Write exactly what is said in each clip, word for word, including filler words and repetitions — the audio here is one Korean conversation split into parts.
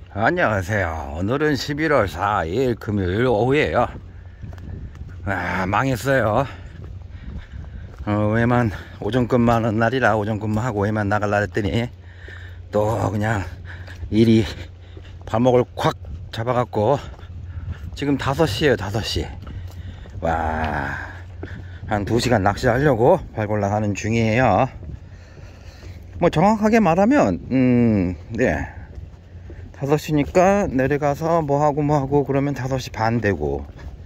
안녕하세요. 오늘은 십일월 사일 금요일 오후에요. 아, 망했어요. 어, 왜만 오전근무 하는 날이라 오전근무 하고 왜만 나갈라 했더니 또 그냥 일이 발목을 콱 잡아갖고 지금 다섯 시에요. 다섯 시. 와, 한 두 시간 낚시하려고 발골라 가는 중이에요. 뭐 정확하게 말하면 음, 네, 다섯 시니까 내려가서 뭐하고 뭐하고 그러면 다섯 시 반 되고,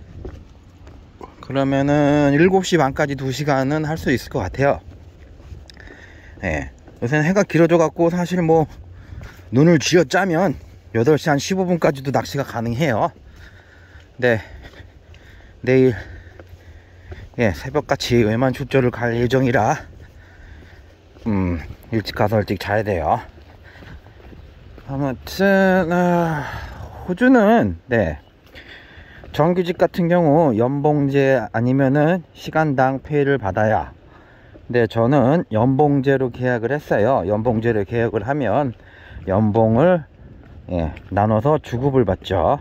그러면은 일곱 시 반까지 두 시간은 할 수 있을 것 같아요. 예. 요새는 해가 길어져 갖고 사실 뭐 눈을 쥐어 짜면 여덟 시 한 십오 분까지도 낚시가 가능해요. 근데 내일 예, 새벽같이 외만 출조를 갈 예정이라 음, 일찍 가서 일찍 자야 돼요. 아무튼 아, 호주는 네, 정규직 같은 경우 연봉제 아니면은 시간당 페이를 받아야. 근데 저는 연봉제로 계약을 했어요. 연봉제로 계약을 하면 연봉을 예, 나눠서 주급을 받죠.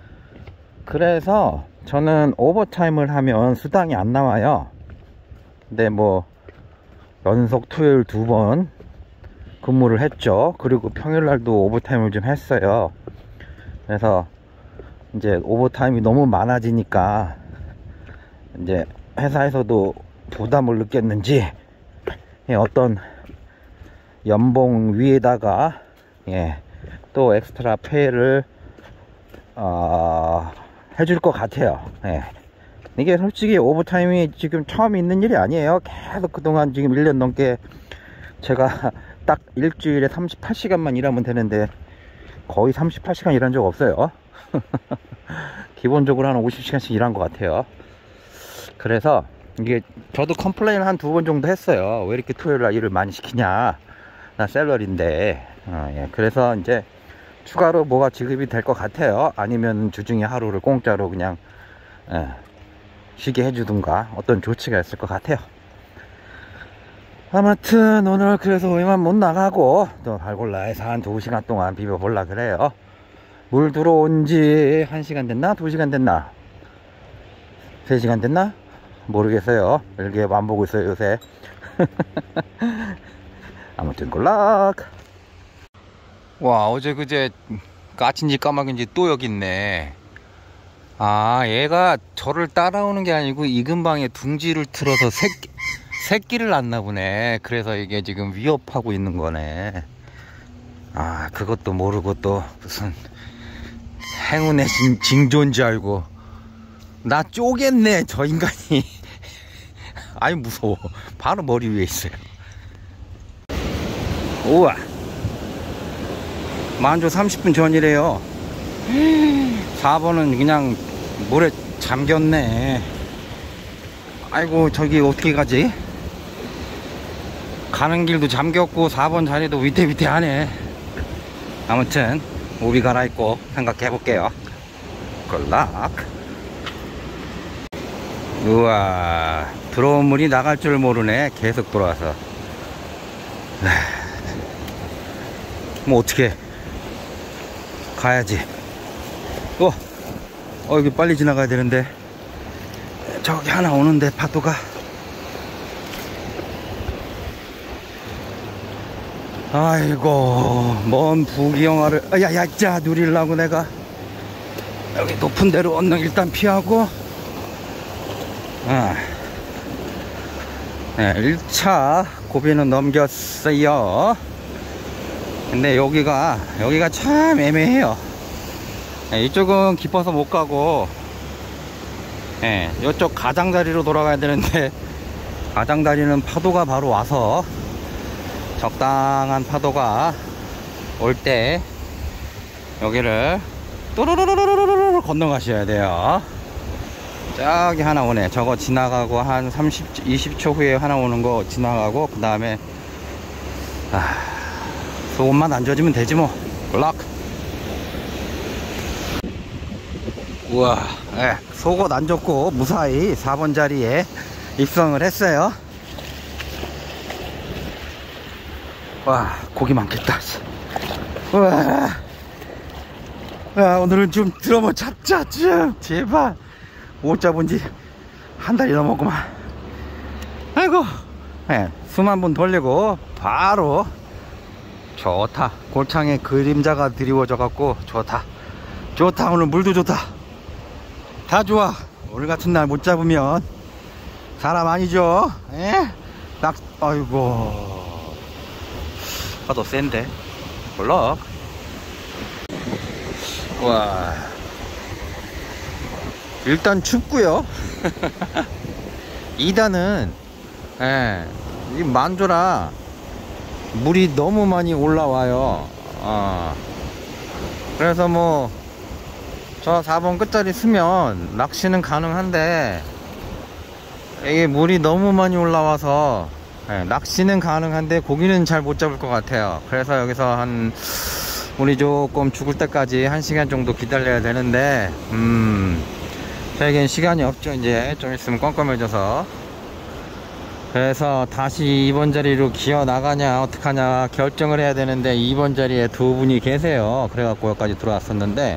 그래서 저는 오버타임을 하면 수당이 안 나와요. 근데 뭐 연속 토요일 두 번 근무를 했죠. 그리고 평일날도 오버타임을 좀 했어요. 그래서 이제 오버타임이 너무 많아지니까 이제 회사에서도 부담을 느꼈는지 예, 어떤 연봉 위에다가 예, 또 엑스트라 페이를 어, 해줄 것 같아요. 예. 이게 솔직히 오버타임이 지금 처음 있는 일이 아니에요. 계속 그동안 지금 일 년 넘게 제가 딱 일주일에 삼십팔 시간만 일하면 되는데 거의 삼십팔 시간 일한 적 없어요. 기본적으로 한 오십 시간씩 일한 것 같아요. 그래서 이게 저도 컴플레인을 한 두 번 정도 했어요. 왜 이렇게 토요일날 일을 많이 시키냐, 나 샐러리인데. 어, 예. 그래서 이제 추가로 뭐가 지급이 될 것 같아요. 아니면 주중에 하루를 공짜로 그냥 예, 쉬게 해주든가 어떤 조치가 있을 것 같아요. 아무튼 오늘 그래서 왜만 못 나가고 또 발골라에서 한 두 시간 동안 비벼볼라 그래요. 물 들어온 지 한 시간 됐나? 두 시간 됐나? 세 시간 됐나? 모르겠어요. 이렇게 안 보고 있어요 요새. 아무튼 꼴락. 와, 어제 그제 까친지 까마귀인지 또 여기 있네. 아, 얘가 저를 따라오는 게 아니고 이 근방에 둥지를 틀어서 새끼, 새끼를 낳나 보네. 그래서 이게 지금 위협하고 있는 거네. 아, 그것도 모르고 또 무슨 행운의 징조인 줄 알고 나 쪼겠네 저 인간이. 아이 무서워. 바로 머리 위에 있어요. 우와, 만조 삼십 분 전이래요. 사 번은 그냥 물에 잠겼네. 아이고, 저기 어떻게 가지? 가는 길도 잠겼고 사 번 자리도 위태위태하네. 아무튼 우비 갈아입고 생각해 볼게요. 꼴락. 우와, 들어온 물이 나갈 줄 모르네. 계속 들어와서. 뭐 어떻게 가야지. 어, 어 여기 빨리 지나가야 되는데. 저기 하나 오는데 파도가. 아이고, 먼 부귀영화를 야야 자 누리려고 내가 여기 높은 데로 언능 일단 피하고 아, 네, 일 차 고비는 넘겼어요. 근데 여기가 여기가 참 애매해요. 네, 이쪽은 깊어서 못 가고 예, 네, 이쪽 가장다리로 돌아가야 되는데 가장다리는 파도가 바로 와서 적당한 파도가 올 때 여기를 또르르르르르르 건너가셔야 돼요. 저기 하나 오네. 저거 지나가고 한 삼십, 이십 초 후에 하나 오는 거 지나가고 그 다음에 아, 속옷만 안 젖으면 되지 뭐. 락. 우와, 예, 속옷 안 젖고 무사히 사 번 자리에 입성을 했어요. 와, 고기 많겠다. 우와, 아, 오늘은 좀 들어뭐 잡자 좀 제발. 못 잡은 지 한 달이 넘었구만. 아이고. 네, 숨 한 번 돌리고 바로. 좋다. 골창에 그림자가 드리워져 갖고 좋다. 좋다. 오늘 물도 좋다. 다 좋아. 오늘 같은 날 못 잡으면 사람 아니죠. 에? 낙, 아이고. 파도 센데. 볼록. 와. 일단 춥고요. 이 단은 예, 이 만조라 물이 너무 많이 올라와요. 어. 그래서 뭐 저 사 번 끝자리 쓰면 낚시는 가능한데 이게 물이 너무 많이 올라와서 예, 낚시는 가능한데 고기는 잘 못 잡을 것 같아요. 그래서 여기서 한 물이 조금 죽을 때까지 한 시간 정도 기다려야 되는데 음 저에겐 시간이 없죠. 이제 좀 있으면 껌껌해져서. 그래서 다시 이 번 자리로 기어 나가냐 어떡하냐 결정을 해야 되는데 이 번 자리에 두 분이 계세요. 그래갖고 여기까지 들어왔었는데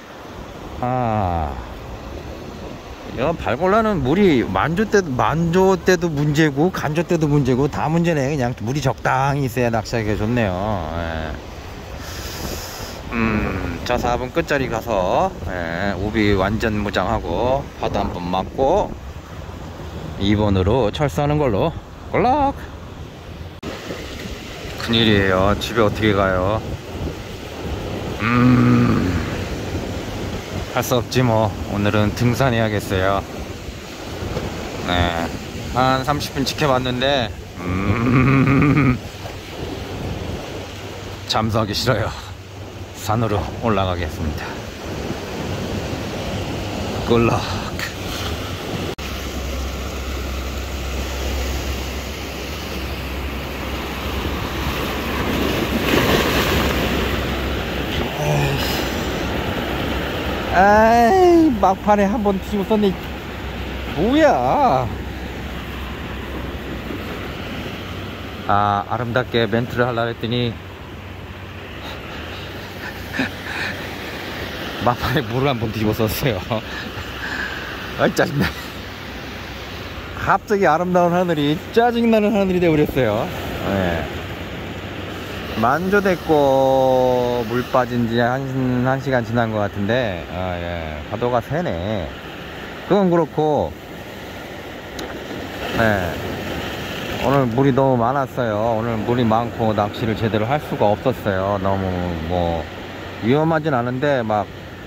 아 이거 발골라는 물이 만조 때도 만조 때도 문제고 간조 때도 문제고 다 문제네. 그냥 물이 적당히 있어야 낚시하기가 좋네요. 예. 음, 자 사 번 끝자리 가서 예, 우비 완전 무장하고 바다 한번 맞고 이 번으로 철수하는 걸로. 꼴락. 큰일이에요. 집에 어떻게 가요? 음, 할 수 없지 뭐. 오늘은 등산해야겠어요. 네, 한 삼십 분 지켜봤는데 음, 잠수하기 싫어요. 산으로 올라가겠습니다. 꿀락. 아이, 막판에 한번 뒤집어 썼네. 뭐야. 아, 아름답게 멘트를 하려고 했더니 막판에 물을 한번 뒤집어 썼어요. 아, 짜증나. 갑자기 아름다운 하늘이 짜증나는 하늘이 되어버렸어요. 네. 만조됐고 물 빠진 지 한, 한 시간 지난 것 같은데 아, 예. 파도가 세네. 그건 그렇고 네. 오늘 물이 너무 많았어요. 오늘 물이 많고 낚시를 제대로 할 수가 없었어요. 너무 뭐 위험하진 않은데 막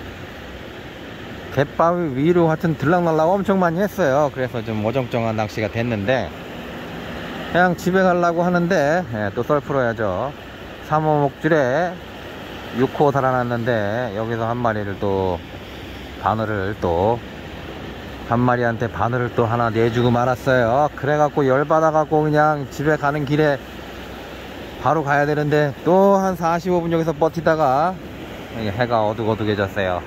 갯바위 위로 하여튼 들락날락 엄청 많이 했어요. 그래서 좀 어정쩡한 낚시가 됐는데 그냥 집에 가려고 하는데 예, 또 썰 풀어야죠. 삼 호 목줄에 육 호 달아놨는데 여기서 한 마리를 또 바늘을 또 한 마리한테 바늘을 또 하나 내주고 말았어요. 그래갖고 열받아갖고 그냥 집에 가는 길에 바로 가야 되는데 또 한 사십오 분 여기서 버티다가 해가 어둑어둑해졌어요.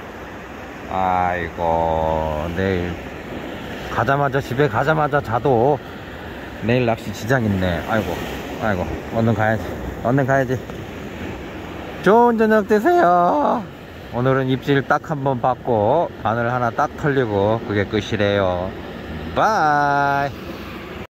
아이고, 내일 가자마자 집에 가자마자 자도 내일 낚시 지장 있네. 아이고 아이고, 얼른 가야지. 얼른 가야지. 좋은 저녁 되세요. 오늘은 입질 딱 한 번 받고 바늘 하나 딱 털리고 그게 끝이래요. 바이.